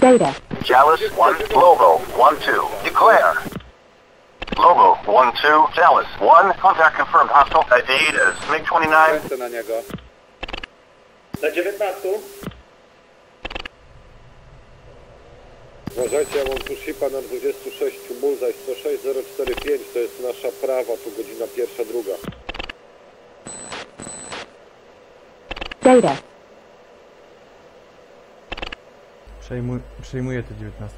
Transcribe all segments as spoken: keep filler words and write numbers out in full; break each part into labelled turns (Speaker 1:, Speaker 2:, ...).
Speaker 1: Data.
Speaker 2: Chalice one, Lobo one two. Declare. Lobo one two, Chalice one. Contact confirmed. Hostile I D is M I G twenty-nine.
Speaker 3: Kręcę na niego.
Speaker 4: Na dziewiętnaście.
Speaker 3: Uważajcie, ja mam tu shipa na dwadzieścia sześć, Bullseye sto sześć zero cztery pięć, to jest nasza prawa, tu godzina pierwsza, druga.
Speaker 1: Data.
Speaker 5: Przejmuj, przejmuję te dziewiętnaście.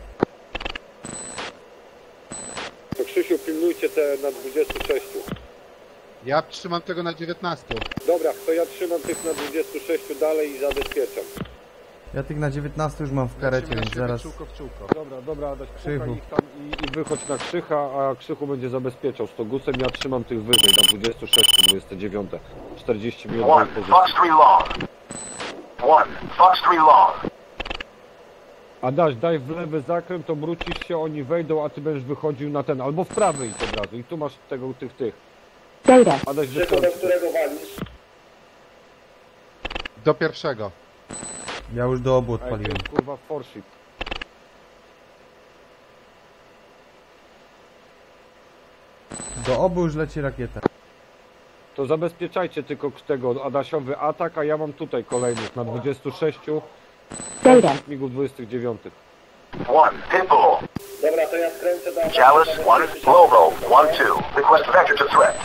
Speaker 3: To Krzysiu, pilnujcie te na dwadzieścia sześć.
Speaker 6: Ja trzymam tego na dziewiętnaście.
Speaker 3: Dobra, to ja trzymam tych na dwadzieścia sześć dalej i zabezpieczam.
Speaker 5: Ja tych na dziewiętnaście już mam w karecie, więc zaraz...
Speaker 6: Czółko w czółko.
Speaker 3: Dobra, dobra, Adaś,
Speaker 5: Krzychu.
Speaker 3: pukaj ich tam i, i wychodź na Krzycha, a Krzychu będzie zabezpieczał stogusem, ja trzymam tych wyżej na dwadzieścia sześć, dwadzieścia dziewięć, czterdzieści minut
Speaker 2: One,
Speaker 3: pozycji.
Speaker 2: Fox three long. One, Fox three long.
Speaker 3: Adaś, daj w lewy zakręt, obrócisz się, oni wejdą, a ty będziesz wychodził na ten, albo w prawy idź od razu i tu masz tego, tych, tych.
Speaker 1: Data.
Speaker 3: Adaś,
Speaker 4: Krzyku, do
Speaker 3: wystarczy.
Speaker 4: którego walisz?
Speaker 6: Do pierwszego.
Speaker 5: Ja już do obu
Speaker 3: A jak to
Speaker 5: odpaliłem.
Speaker 3: jest, kurwa, forship.
Speaker 5: Do obu już leci rakieta.
Speaker 3: To zabezpieczajcie tylko tego Adasiowy atak, a ja mam tutaj kolejnych na dwadzieścia sześć
Speaker 1: Data.
Speaker 3: migów dwadzieścia dziewięć.
Speaker 2: One, Pitbull.
Speaker 4: Dobra, to ja skręcę do...
Speaker 2: Chalice one, Lobo one two. Request vector to threat.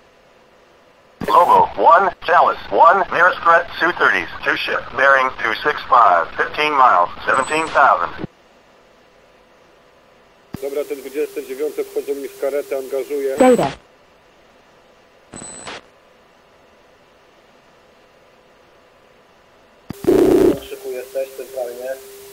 Speaker 2: Lobo one, Chalice one. Nearest threat two thirties. Two ship. Bearing two six five. fifteen miles. seventeen thousand.
Speaker 3: Dobra, te dwadzieścia dziewięć wchodzą mi w karetę, angażuję.
Speaker 1: Data.
Speaker 4: Krzyku jesteś centralnie.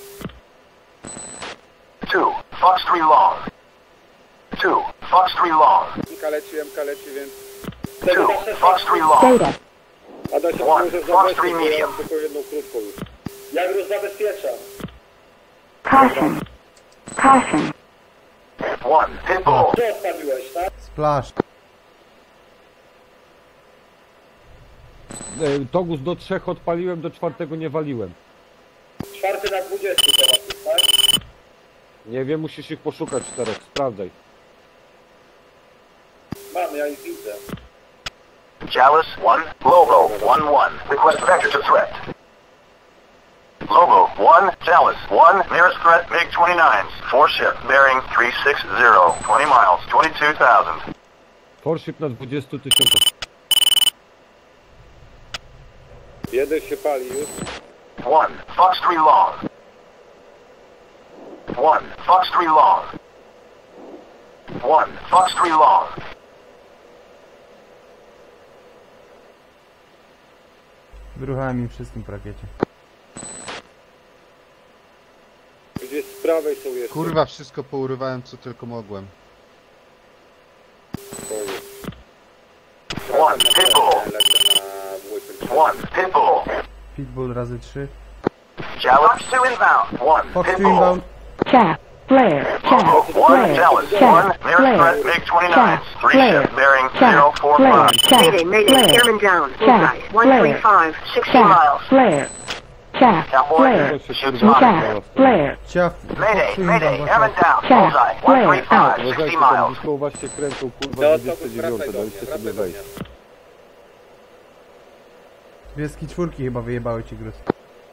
Speaker 2: Two, Fox three long. Two, Fox three long.
Speaker 3: Mka leci, Mka leci, więc...
Speaker 2: Two, Fox three long.
Speaker 1: Data.
Speaker 3: Adaś, jak
Speaker 2: One,
Speaker 3: możesz
Speaker 2: Fox
Speaker 3: zabezpieczyć,
Speaker 2: three
Speaker 3: bo ja
Speaker 2: medium.
Speaker 3: mam tylko jedną krótką już.
Speaker 4: Ja już zabezpieczam.
Speaker 1: Caution. Caution.
Speaker 2: One, Pitbull.
Speaker 4: Ty odstawiłeś, tak?
Speaker 5: Splash.
Speaker 3: E, Togus do trzech odpaliłem, do czwartego nie waliłem.
Speaker 4: Czwarty na dwudziestu teraz jest, tak?
Speaker 3: Nie wiem, musisz ich poszukać czterech, sprawdzaj.
Speaker 4: Mam, ja ich widzę.
Speaker 2: Chalice one, Lobo one one. Request vector to threat. Lobo one, Chalice one. Nearest threat M I G twenty-nines. Four ship. Bearing three six zero. twenty miles. twenty-two thousand.
Speaker 3: Forship na dwadzieścia tysięcy. Jeden się pali już.
Speaker 2: One, Fox three long. One, Fox three long. One, Fox three long.
Speaker 5: Wyruchałem im wszystkim po rakiecie.
Speaker 3: Gdzieś z prawej są jeszcze.
Speaker 6: Kurwa, wszystko pourywałem co tylko mogłem.
Speaker 3: Koniec.
Speaker 2: One, Pitbull.
Speaker 3: Lecę na dwójkę.
Speaker 2: One, Pitbull.
Speaker 5: Pitbull razy trzy.
Speaker 2: Chalice two inbound. One,
Speaker 5: Fox two
Speaker 2: Pitbull.
Speaker 5: inbound.
Speaker 1: Chaff. Flare. Chaff.
Speaker 2: One,
Speaker 1: Flare.
Speaker 2: Chalice
Speaker 1: Chaff.
Speaker 2: one. Nearest threat
Speaker 1: Flare.
Speaker 2: M I G twenty-nines.
Speaker 1: Chaff.
Speaker 2: Three
Speaker 1: Flare.
Speaker 2: ship. Bearing
Speaker 1: Chaff.
Speaker 2: zero four
Speaker 1: Flare.
Speaker 2: five.
Speaker 1: Chaff.
Speaker 7: Mayday, mayday,
Speaker 1: Flare.
Speaker 7: airman down.
Speaker 1: Chaff.
Speaker 7: Bullseye, one three five, sixty
Speaker 1: Chaff.
Speaker 7: miles.
Speaker 1: Flare. Chaff.
Speaker 2: Cowboy.
Speaker 1: Flare.
Speaker 2: Shoots
Speaker 1: Chaff.
Speaker 2: on.
Speaker 1: Flare.
Speaker 5: Ciaf.
Speaker 2: Mayday,
Speaker 5: Fox two
Speaker 2: mayday.
Speaker 5: inbound,
Speaker 2: Airman
Speaker 5: what's up?
Speaker 2: down.
Speaker 1: Chaff.
Speaker 2: Bullseye. one three five.
Speaker 3: Uważajcie,
Speaker 2: sixty
Speaker 3: tam
Speaker 2: miles.
Speaker 3: blisko u was się kręcą, kurwa,
Speaker 4: No to
Speaker 3: dwadzieścia dziewięć,
Speaker 4: wracaj do mnie,
Speaker 3: daliście
Speaker 4: wracaj
Speaker 3: sobie
Speaker 4: do
Speaker 3: wejść.
Speaker 4: mnie.
Speaker 5: Dwie czwórki chyba wyjebały ci gruz.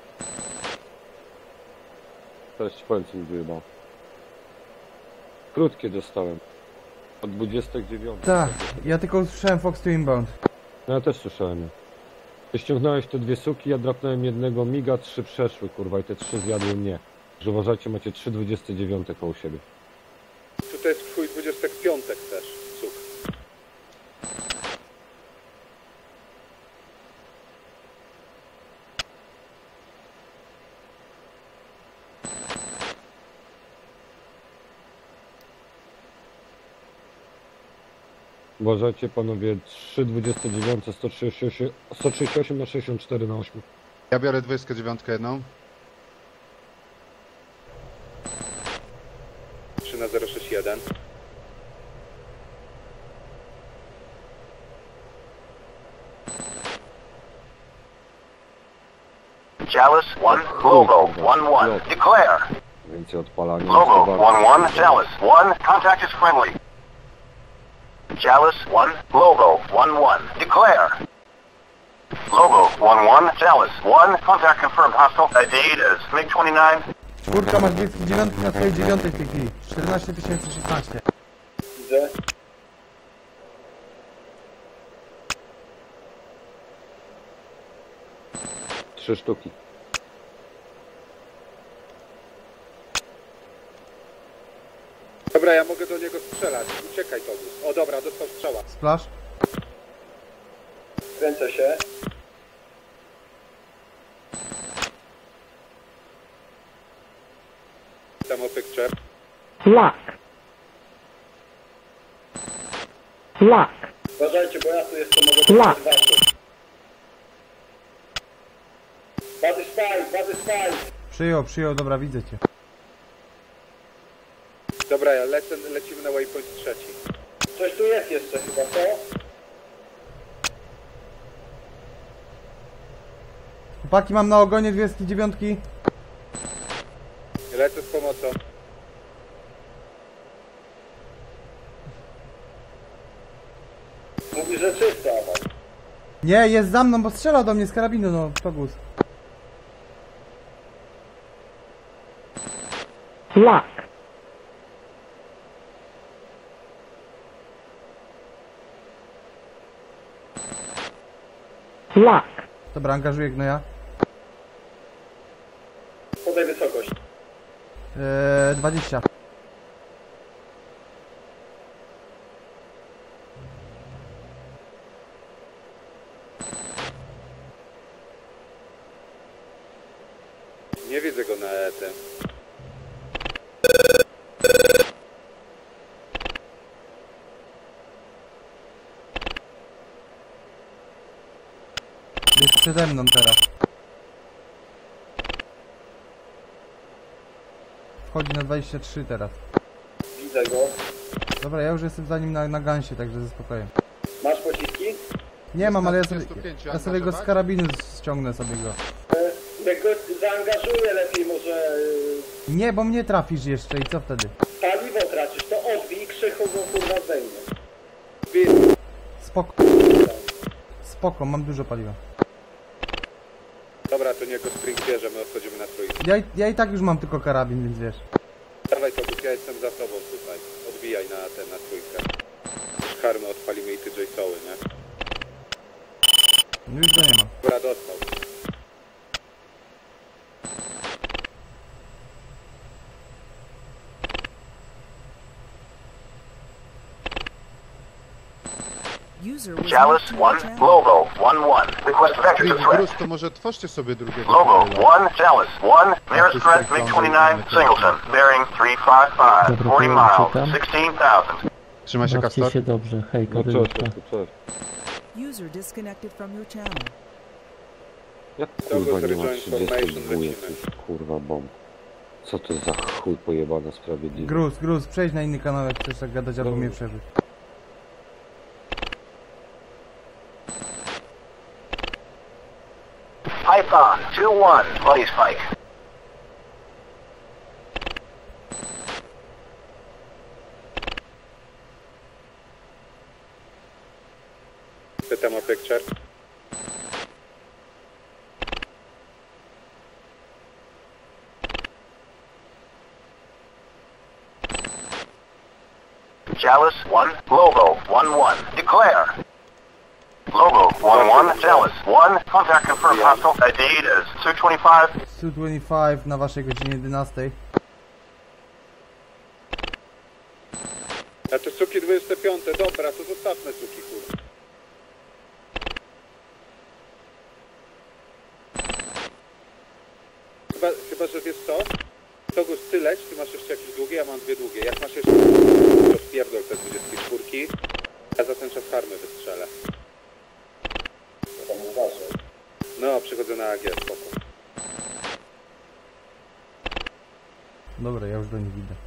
Speaker 3: Teraz ci powiem, co mi wyjebał. Krótkie dostałem. Od dwudziestego dziewiątego.
Speaker 5: Tak, ja tylko usłyszałem Fox two inbound.
Speaker 3: No ja też słyszałem. Ty ściągnąłeś te dwie suki, ja drapnąłem jednego miga, trzy przeszły, kurwa, i te trzy zjadły mnie. Że uważajcie, macie trzy dwadzieścia dziewięć koło siebie. Tutaj jest twój dwudziesty piąty też, cuk. Uważajcie panowie, trzy dwadzieścia dziewięć, sto trzydzieści osiem na sześćdziesiąt cztery na osiem.
Speaker 6: Ja biorę dwadzieścia dziewięć jedną.
Speaker 3: trzy na zero sześć jeden.
Speaker 2: Chalice one, Lobo one one. Declare.
Speaker 3: Więcej odpalania.
Speaker 2: Lobo one one, Chalice one, contact is friendly. Chalice one, Lobo one one, declare. Lobo one one, Chalice one, contact confirmed, hostile I D is M I G twenty-nine.
Speaker 5: Czwórka, masz dwie dziewiątki na twojej dziewiątej w tej chwili. czternaście tysięcy szesnaście.
Speaker 4: Widzę.
Speaker 3: Trzy sztuki.
Speaker 7: Dobra, ja mogę do niego strzelać. Uciekaj, Togus. O dobra, dostał strzała.
Speaker 5: Splash.
Speaker 4: Kręcę się.
Speaker 7: Demo picture.
Speaker 1: Lock. Lock.
Speaker 4: Uważajcie, bo ja tu jeszcze mogę
Speaker 1: Lock.
Speaker 4: być waszych. Bady spy, bady spy.
Speaker 5: Przyjął, przyjął, dobra, widzę cię.
Speaker 7: Dobra, ja lecę, lecimy na waypoint trzeci.
Speaker 4: Coś tu jest jeszcze chyba, co?
Speaker 5: Chłopaki, mam na ogonie dwie dziewiątki.
Speaker 7: Lecę z pomocą.
Speaker 4: Mówi, że czysta. No.
Speaker 5: Nie, jest za mną, bo strzelał do mnie z karabinu, no, Togus.
Speaker 1: Lock. Lock.
Speaker 5: Dobra, angażuję gnoja.
Speaker 4: Podaj wysokość.
Speaker 5: Eee, dwadzieścia.
Speaker 7: Nie widzę go na E T.
Speaker 5: Jest przede mną teraz. Wchodzi na dwadzieścia trzy teraz.
Speaker 4: Widzę go.
Speaker 5: Dobra, ja już jestem za nim na, na gansie, także ze spokojem.
Speaker 4: Masz pociski?
Speaker 5: Nie mam, ale ja sobie,
Speaker 6: dwudziestu pięciu
Speaker 5: ja sobie go z
Speaker 6: angażować?
Speaker 5: karabinu ściągnę sobie go.
Speaker 4: E, Jak go zaangażuję lepiej może... e,
Speaker 5: Nie, bo mnie trafisz jeszcze i co wtedy?
Speaker 4: Paliwo tracisz, to odbij, krzychu go kurwa zdejmie.
Speaker 5: Spoko. Spoko, mam dużo paliwa.
Speaker 7: Dobra, to niego spring bierze, my odchodzimy na trójkę.
Speaker 5: Ja, i- ja i tak już mam tylko karabin, więc wiesz.
Speaker 7: Dawaj, Togus, ja jestem za tobą tutaj. Odbijaj na ten, na trójkę. Już karmy odpalimy i ty J-Soły, nie?
Speaker 5: No już go nie ma.
Speaker 7: Dobra, dostał.
Speaker 8: User was
Speaker 2: Chalice
Speaker 8: moved to
Speaker 2: one,
Speaker 8: your channel.
Speaker 2: Lobo one one, request vector
Speaker 6: Ty,
Speaker 2: to threat.
Speaker 6: Bruce, to może tworzcie sobie drugiego.
Speaker 2: Lobo
Speaker 6: profila.
Speaker 2: one, Chalice one, nearest threat M I G twenty-nine, Singleton, bearing three five five, forty miles, sixteen thousand.
Speaker 6: Trzyma się
Speaker 9: Bawcie
Speaker 6: Kastor.
Speaker 9: się dobrze, hejka,
Speaker 3: No
Speaker 9: no
Speaker 3: cześć, cześć, cześć.
Speaker 8: User disconnected from your channel.
Speaker 3: Jak
Speaker 7: Dobra,
Speaker 3: kurwa nie ma
Speaker 7: rejoin
Speaker 3: trzydziestu
Speaker 7: formation,
Speaker 3: dwóch
Speaker 7: lecimy.
Speaker 3: jakichś kurwa bomb. Co to za chuj pojebana sprawiedliwość?
Speaker 5: Gruz, gruz, przejdź na inny kanał, jak chcesz tak gadać, albo
Speaker 3: Dobra.
Speaker 5: mnie przeżyć.
Speaker 2: Python two one, Buddy Spike.
Speaker 7: The demo picture.
Speaker 2: Chalice one, Lobo one one, declare. Lobo one one, Chalice one, contact confirmed, hostile I D is two twenty-five.
Speaker 5: sto dwadzieścia pięć na waszej godzinie jedenastej.
Speaker 7: A to suki dwudzieste piąte, dobra, to zostawmy suki, kurwa. Chyba, chyba, że wiesz co? Togus, ty leć, ty masz jeszcze jakieś długie, ja mam dwie długie. Jak masz jeszcze, to spierdol te dwudziestki czwórki. Ja za ten czas harmy wystrzelę.
Speaker 4: Tam uważaj.
Speaker 7: No, przychodzę na A G, spoko.
Speaker 5: Dobra, ja już do nich idę.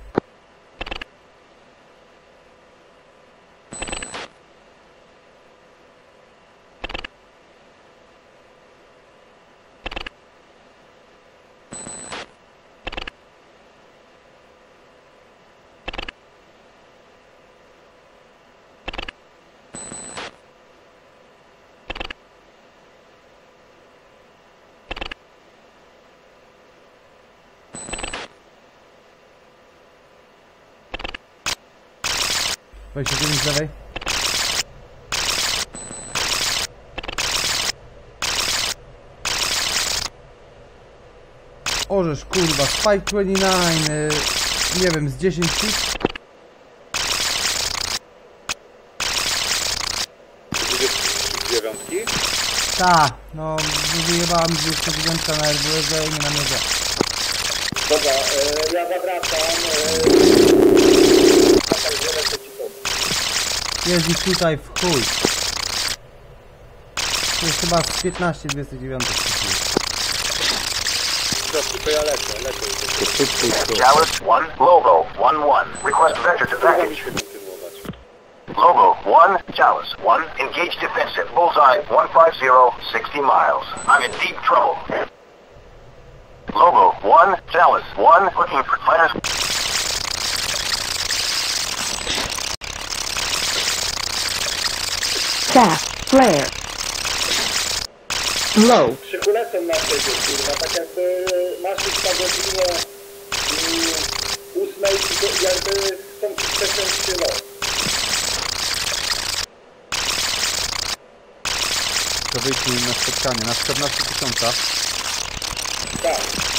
Speaker 5: dwadzieścia dziewięć z lewej. Orzesz, kurwa, Spike dwadzieścia dziewięć, yy, nie wiem, z dziesięć feet.
Speaker 7: dziewiątki?
Speaker 5: Ta, no, wyjebała mi dwadzieścia dziewięć na R W S i nie namierzę.
Speaker 4: Dobra, e, ja zawracam. E, tak, że lecę ci to.
Speaker 5: Jest ich tutaj w chuj. To jest chyba z piętnaście dwadzieścia dziewięć.
Speaker 7: Dobrze, to ja lecę, lecę.
Speaker 3: To szybko i to.
Speaker 2: Chalice one, Lobo one one. Request vector to
Speaker 7: Próbowałem
Speaker 2: package.
Speaker 7: się kontynuować.
Speaker 2: Lobo one, Chalice one, engage defensive. Bullseye one five zero, sixty miles. I'm in deep trouble. Lobo one, Chalice one, looking for fighters.
Speaker 1: Chaff, flare. Low,
Speaker 4: Krzykulecą na ciebie, kurwa, tak jakby masz ich na godzinie mm, ósmej, tylko jakby są ci przeciąć się noc.
Speaker 6: To wyjdźmy im na spotkanie, na czternaście tysięcy.
Speaker 4: Tak.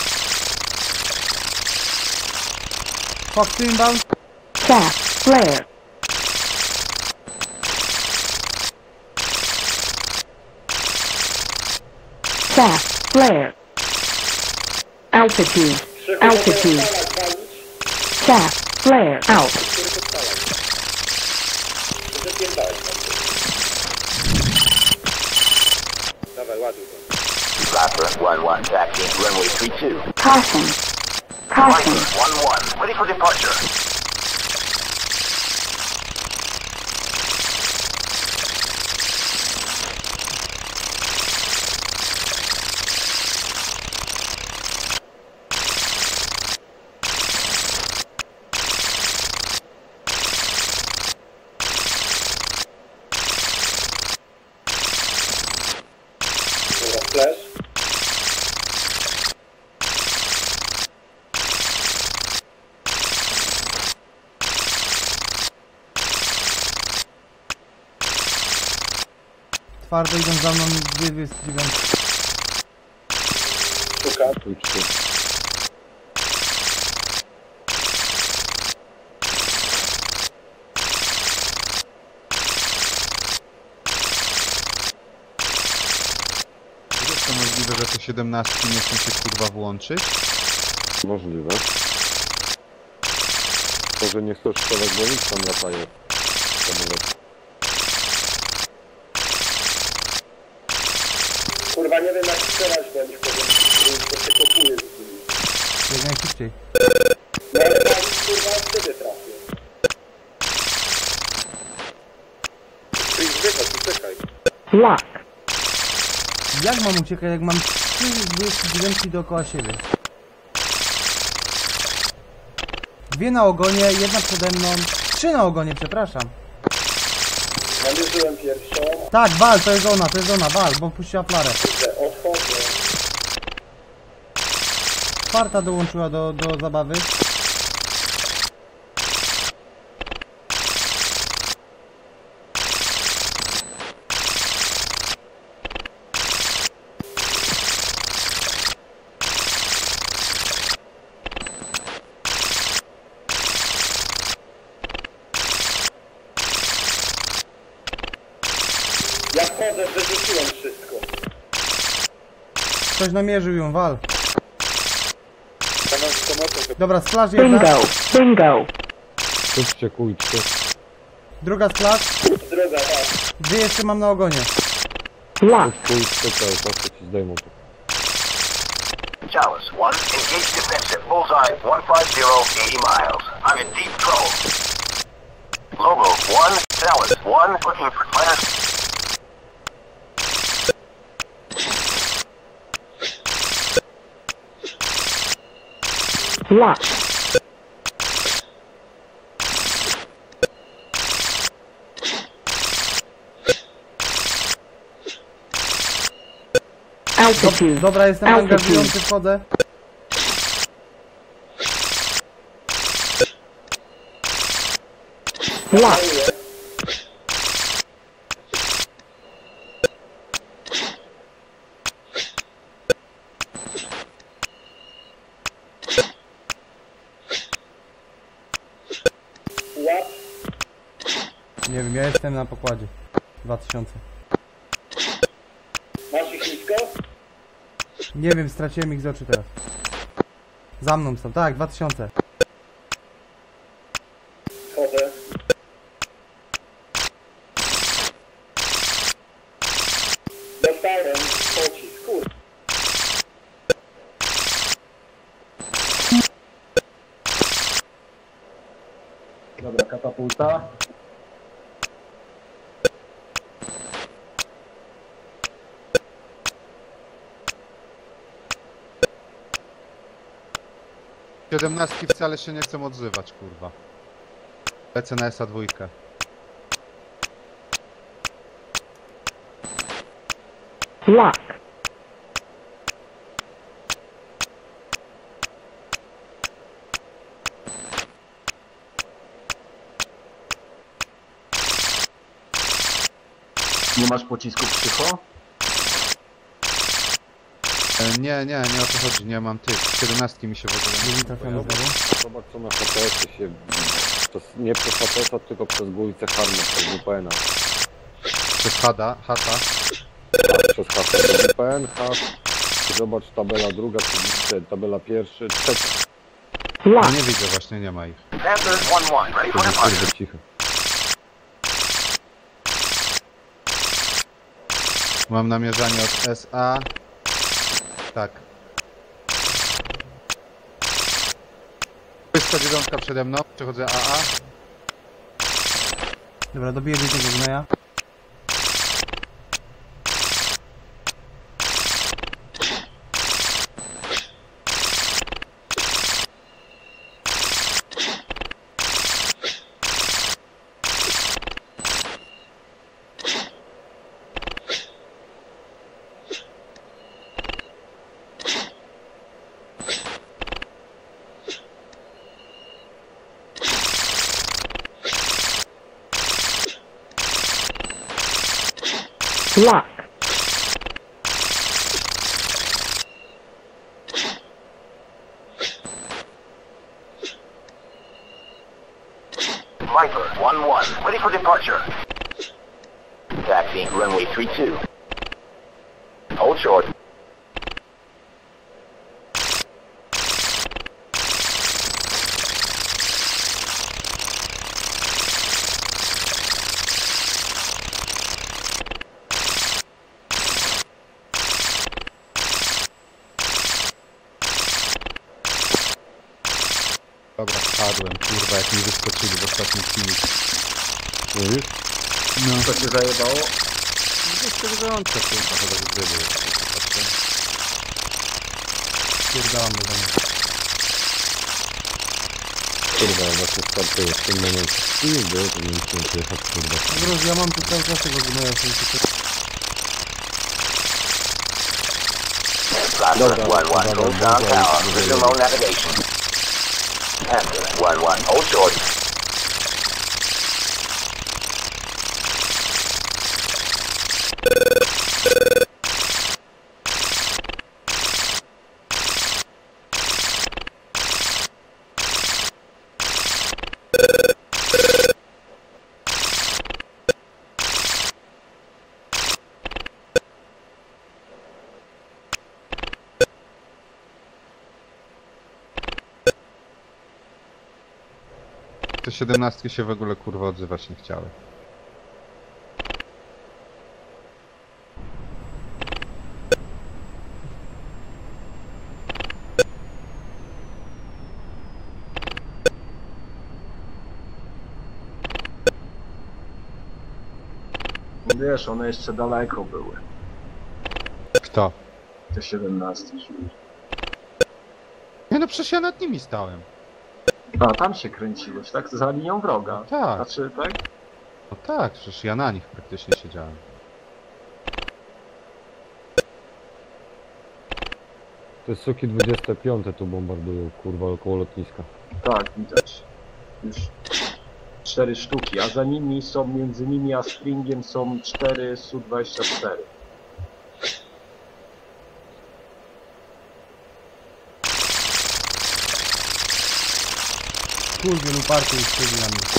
Speaker 5: Fuck to inbound.
Speaker 1: chaff, flare. Chaff, flare. Altitude,
Speaker 4: Krzyku,
Speaker 1: altitude.
Speaker 4: mogę walić,
Speaker 1: Chaff, flare, out.
Speaker 4: który podpalać. Wypierdalać tam.
Speaker 7: Dawaj, ładuj go.
Speaker 2: Viper one one, taxi, runway three two.
Speaker 1: Caution, caution.
Speaker 2: Viper one one, ready for departure.
Speaker 4: Dobra, flash.
Speaker 5: Twardo idą za mną dwie dwadzieścia dziewięć.
Speaker 4: Szukam.
Speaker 3: Tu i trzy.
Speaker 6: Jest to możliwe, że te siedemnastki nie chcą się kurwa włączyć?
Speaker 3: Możliwe. Może nie chcesz strzelać, bo nic tam latają. Samolot.
Speaker 4: Kurwa, nie wiem jak strzelać, bo nie powiem, to się kopuje z nimi.
Speaker 5: Jak najszybciej.
Speaker 4: No ale tam, kurwa, wtedy trafię.
Speaker 7: Chris, wychodź, uciekaj.
Speaker 1: Lock,
Speaker 5: Jak mam uciekać, jak mam trzy dwadzieścia dziewięć dookoła siebie? Dwie na ogonie, jedna przede mną. Trzy na ogonie, przepraszam.
Speaker 4: Namierzyłem pierwszą,
Speaker 5: Tak, wal, to jest ona, to jest ona, wal, bo puściła flarę.
Speaker 4: że odchodzę.
Speaker 5: Czwarta dołączyła do, do zabawy.
Speaker 4: Ja wchodzę, wyrzuciłem wszystko.
Speaker 5: Ktoś namierzył ją, wal.
Speaker 7: Kanał z pomocą, to
Speaker 5: Dobra, splash jedna.
Speaker 1: bingo, bingo.
Speaker 3: Szybcie, kujcie.
Speaker 5: Druga splash.
Speaker 4: Droga, tak.
Speaker 5: Dwie jeszcze mam na ogonie.
Speaker 1: Lock,
Speaker 3: Kujcie, cały czas to ci zdejmą to.
Speaker 2: Chalice one, engage defensive. Bullseye one five zero, eighty miles. I'm in deep trouble. Lobo one, Chalice one, looking for fighters.
Speaker 1: lock. Altitude,
Speaker 5: Dobra, jestem
Speaker 1: altitude.
Speaker 5: angażujący, wchodzę.
Speaker 1: Locked.
Speaker 4: Łap.
Speaker 5: Nie wiem, ja jestem na pokładzie. dwa tysiące.
Speaker 4: Masz ich nisko?
Speaker 5: Nie wiem, straciłem ich z oczu teraz. Za mną są, tak, dwa tysiące.
Speaker 4: Chodzę. Dostałem pocisk, kur... Dobra, katapulta.
Speaker 6: siedemnastki wcale się nie chcą odzywać, kurwa. Lecę na S A dwa.
Speaker 1: Lock.
Speaker 2: Nie masz pocisków Krzycho?
Speaker 6: E, nie, nie, nie o to chodzi, nie mam tych. siedemnastki mi się w ogóle
Speaker 5: Nie
Speaker 6: nie...
Speaker 5: mi trafione znowu.
Speaker 3: Zobacz co na H T S-ie się... To nie przez H T S-a, tylko przez Gulicę Harmę, przez W P N-a.
Speaker 6: Przez Hada, Hata.
Speaker 3: Przez H T S, W P N, H. Zobacz tabela druga, tabela pierwsza, trzecia.
Speaker 6: No
Speaker 1: Locked.
Speaker 6: nie widzę właśnie, nie ma ich.
Speaker 2: Panther one one, ready
Speaker 3: To
Speaker 2: for
Speaker 3: jest
Speaker 2: departure.
Speaker 3: bardzo cicho.
Speaker 6: Mam namierzanie od S A. Tak. trzysta dziewięć przede mną, przechodzę A A.
Speaker 5: Dobra, dobiję jednego gnoja.
Speaker 1: Lock.
Speaker 2: Viper one one, ready for departure. Taxiing runway three two. Hold short.
Speaker 6: Dobra, spadłem, kurwa, jak mi wyskoczyli w ostatniej chwili.
Speaker 3: Mówisz?
Speaker 6: No.
Speaker 2: Co się zajebało?
Speaker 6: trzysta dziewięć, kurwa, chyba że gdyby.
Speaker 5: Spierdalam do domu.
Speaker 3: Kurwa, ja właśnie startuję w tym momencie. I nie było, to nie muszę przyjechać, kurwa.
Speaker 5: No drodzy, ja mam tu cały czas tego gnoja, w sensie
Speaker 2: Panther one one, hold down tower, resume all navigation. Panther one one, hold short.
Speaker 6: Te siedemnastki się w ogóle, kurwa, odzywać nie chciały.
Speaker 2: Wiesz, one jeszcze daleko były.
Speaker 6: Kto?
Speaker 2: Te siedemnastki.
Speaker 6: Nie no, przecież ja nad nimi stałem.
Speaker 2: A, tam się kręciłeś, tak? Za linią wroga.
Speaker 6: Tak.
Speaker 2: Znaczy, tak?
Speaker 6: No tak, przecież ja na nich praktycznie siedziałem.
Speaker 3: Te suki dwudzieste piąte tu bombardują, kurwa, około lotniska.
Speaker 2: Tak, widać. Już
Speaker 9: cztery sztuki, a za nimi są, między nimi a Springiem są cztery S U dwadzieścia cztery.
Speaker 5: Kurwie, luparty już siedzi na mnie.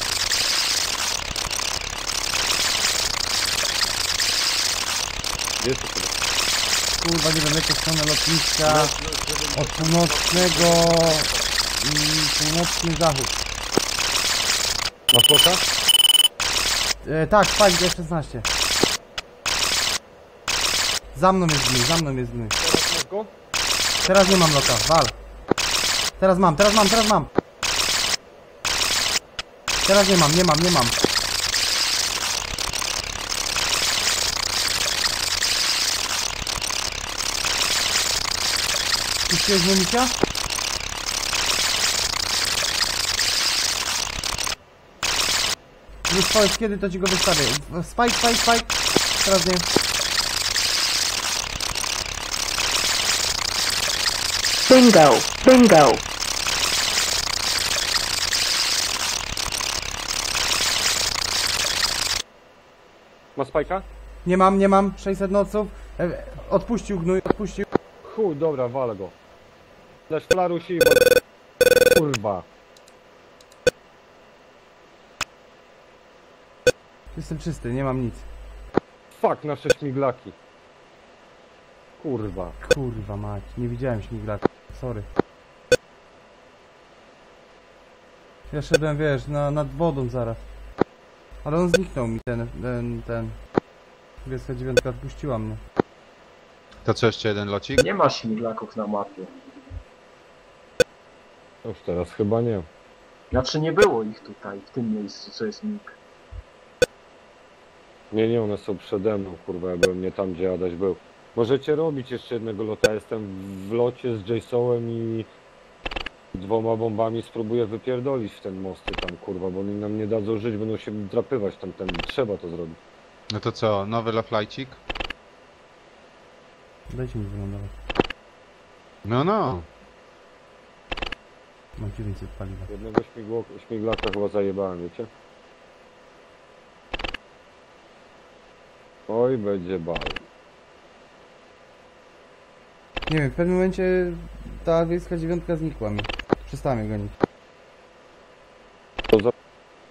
Speaker 3: Gdzie jest to sobie?
Speaker 5: Kurwa, nie wiem, lecę w stronę lotniska od północnego i północny zachód.
Speaker 3: Masz loka?
Speaker 5: E, tak, Spike D szesnaście. Za mną jest gnój, za mną jest gnój.
Speaker 3: Teraz masz go?
Speaker 5: Teraz nie mam loka, wal. Teraz mam, teraz mam, teraz mam. Teraz nie mam, nie mam, nie mam. Puściłeś municja? Już powiedz, kiedy to ci go wystawię. Spike, spike, spike. Teraz nie.
Speaker 1: Bingo, bingo.
Speaker 3: Ma spajka?
Speaker 5: Nie mam, nie mam. sześćset noców. E, Odpuścił gnój, odpuścił.
Speaker 3: Chuj, dobra, walę go. Lecz flarusi, bo... Kurwa.
Speaker 5: Jestem czysty, nie mam nic.
Speaker 3: Fuck, nasze śmiglaki. Kurwa.
Speaker 5: Kurwa mać, nie widziałem śmiglaka. Sorry. Ja szedłem, wiesz, na, nad wodą zaraz. Ale on zniknął mi ten, ten, ten. Dwadzieścia dziewięć odpuściła mnie.
Speaker 6: To co, jeszcze jeden locik?
Speaker 9: Nie ma śmiglaków na mapie.
Speaker 3: Już teraz chyba nie.
Speaker 9: Znaczy nie było ich tutaj, w tym miejscu, co jest mig.
Speaker 3: Nie, nie, one są przede mną, kurwa, ja byłem nie tam, gdzie Adaś był. Możecie robić jeszcze jednego lota, jestem w locie z Jasonem i dwoma bombami spróbuję wypierdolić w ten mosty tam, kurwa, bo oni nam nie dadzą żyć, będą się drapywać tamten, trzeba to zrobić.
Speaker 6: No to co, nowy loflajcik?
Speaker 5: Dajcie mi wylądować.
Speaker 6: No, no.
Speaker 5: Mam dziewięćset paliwa.
Speaker 3: Jednego śmigło, śmiglaka chyba zajebałem, wiecie? Oj, będzie bal.
Speaker 5: Nie wiem, w pewnym momencie ta wiejska dziewiątka znikła mi. Przestałem je gonić.
Speaker 3: To za...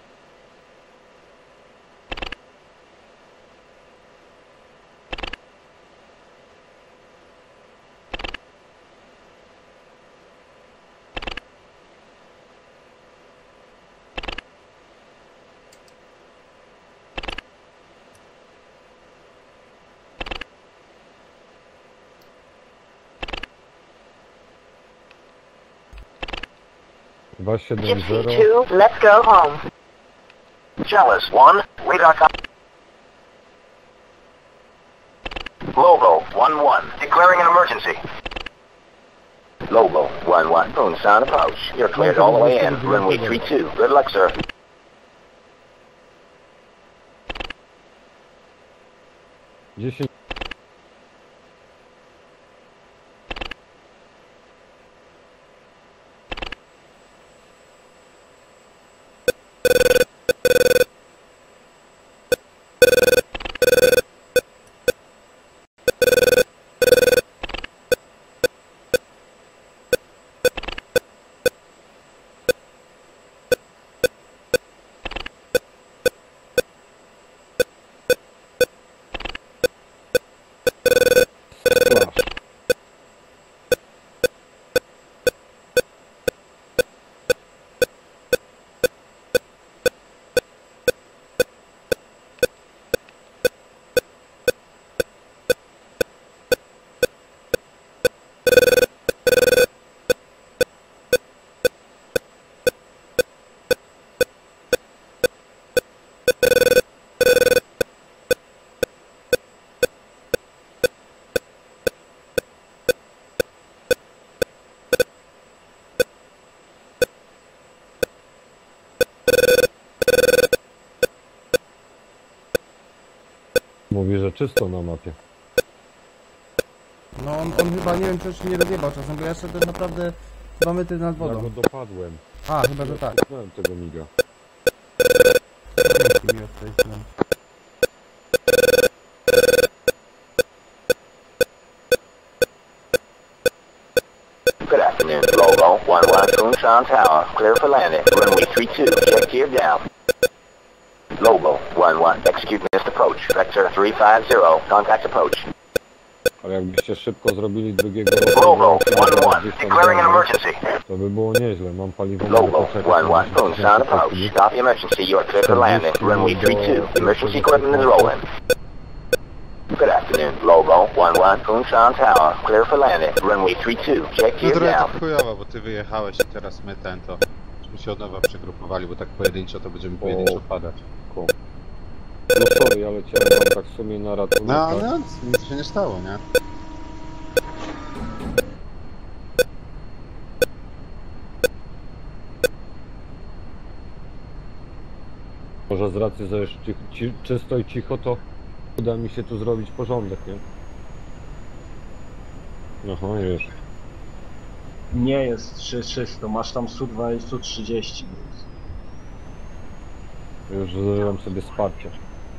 Speaker 3: dwa siedem zero.
Speaker 1: Gypsy two, let's go home.
Speaker 2: Chalice one, radar con... Lobo one one, declaring an emergency. Lobo one one, phone sound approach. You're cleared all the way in. Runway three two. Good luck, sir.
Speaker 3: dziesięć. Mówi, że czysto na mapie.
Speaker 5: No on, on chyba, nie wiem, coś nie rozjebał czasem, bo ja szedłem naprawdę dwa metry nad
Speaker 3: Ja
Speaker 5: wodą.
Speaker 3: go dopadłem.
Speaker 5: A, chyba, że tak.
Speaker 3: Znałem tego miga.
Speaker 5: Dzięki mi odprezydent.
Speaker 2: Good afternoon. Logo one one Kunshan Tower. Clear for landing. Runway three two. Check gear down. Logo one one. Execute missed approach. Vector three five zero. Contact approach.
Speaker 3: Ale jakbyście szybko zrobili drugiego
Speaker 2: Logo one one. Declaring an emergency.
Speaker 3: to by było nieźle. Mam paliwo.
Speaker 2: Logo one one. Kunshan approach. Stop the emergency. You are clear for landing. Runway three two. Emergency equipment is rolling. Good afternoon. Logo one one Kunshan Tower. Clear for landing. Runway three two. Check
Speaker 6: No
Speaker 2: gear
Speaker 6: trochę
Speaker 2: down.
Speaker 6: tak chujowo, bo ty wyjechałeś i teraz my ten to... Żebyśmy się od nowa przegrupowali, bo tak pojedynczo to będziemy pojedynczo padać.
Speaker 3: No sorry, ale cię mam tak w sumie na ratunek.
Speaker 6: No, no, nic się nie stało, nie?
Speaker 3: Może z racji, że jest ci, ci, czysto i cicho, to uda mi się tu zrobić porządek, nie? Aha, już.
Speaker 9: Nie jest czysto, masz tam S U dwa i S U trzydzieści.
Speaker 3: Już zrobiłem sobie wsparcie.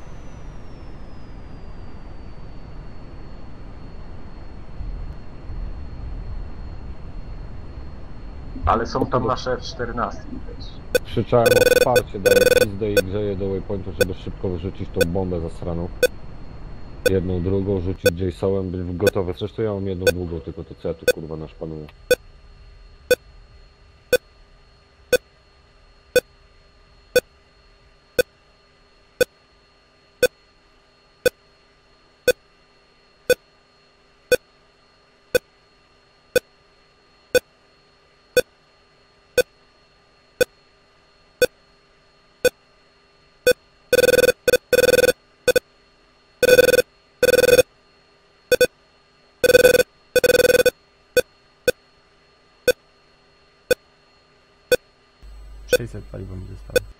Speaker 9: Ale są tam nasze F czternaście też.
Speaker 3: Krzyczałem o wsparcie, daję pizdę i grzeję do waypointu, żeby szybko wyrzucić tą bombę zasraną. Jedną, drugą, rzucić Jasonem, być gotowy. Zresztą ja mam jedną długą, tylko to co ja tu kurwa naszpanuję.
Speaker 5: sześćset paliwa mi zostało.